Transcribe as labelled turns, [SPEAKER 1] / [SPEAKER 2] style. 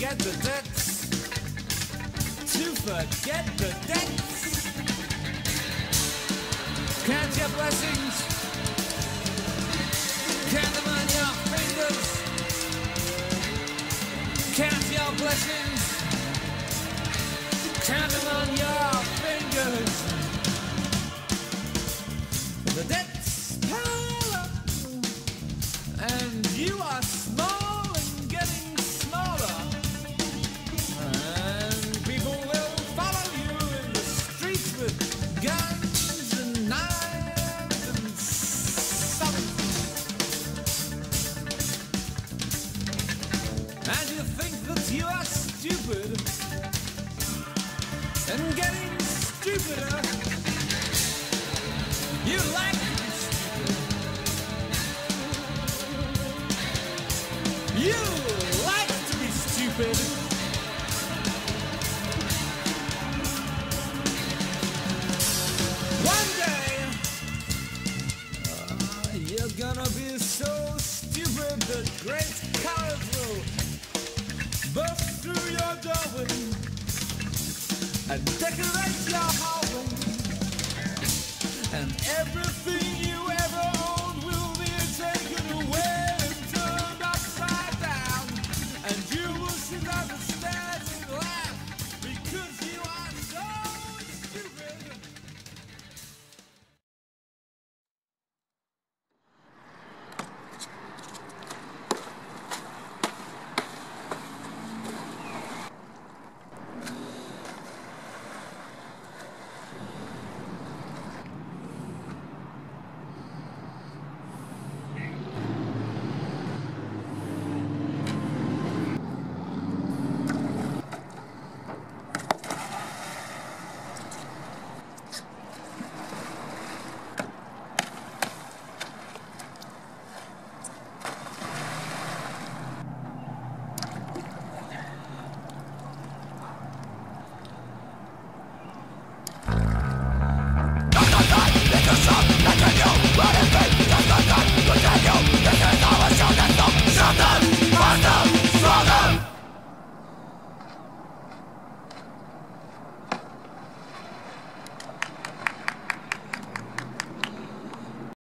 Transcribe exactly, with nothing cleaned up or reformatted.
[SPEAKER 1] forget the debts, to forget the debts. Count your blessings, count them on your fingers. Count your blessings, count them on your fingers. The debts pile up, and you are small and getting smaller. And people will follow you in the streets with guns and knives and something. And you think that you are stupid and getting stupider. You like to be stupid. You like to be stupid. One day, uh, you're gonna be so stupid that great cowards will burst through your doorway and decorate your hallway, and everything you